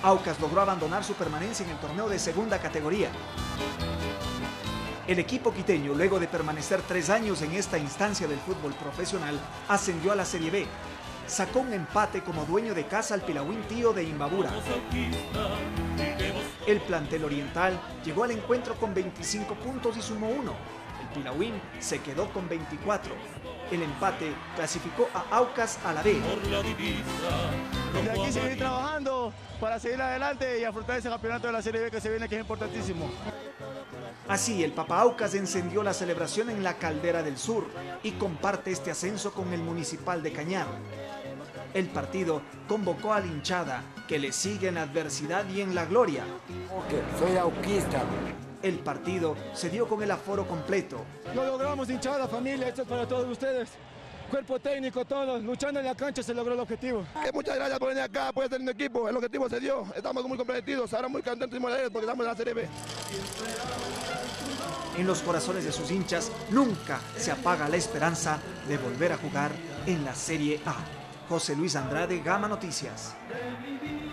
Aucas logró abandonar su permanencia en el torneo de segunda categoría. El equipo quiteño, luego de permanecer 3 años en esta instancia del fútbol profesional, ascendió a la Serie B. Sacó un empate como dueño de casa al Pilauín Tío de Imbabura. El plantel oriental llegó al encuentro con 25 puntos y sumó 1. El Pilauín se quedó con 24. El empate clasificó a Aucas a la B. De aquí seguir trabajando para seguir adelante y afrontar ese campeonato de la Serie B que se viene, que es importantísimo. Así, el Papa Aucas encendió la celebración en la Caldera del Sur y comparte este ascenso con el Municipal de Cañar. El partido convocó a la hinchada, que le sigue en la adversidad y en la gloria. Soy auquista. El partido se dio con el aforo completo. Lo logramos, hinchada, familia, esto es para todos ustedes. Cuerpo técnico, todos, luchando en la cancha se logró el objetivo. Muchas gracias por venir acá, por estar en el equipo, el objetivo se dio, estamos muy comprometidos, ahora muy contentos y muy alegres porque estamos en la Serie B. En los corazones de sus hinchas nunca se apaga la esperanza de volver a jugar en la Serie A. José Luis Andrade, Gama Noticias.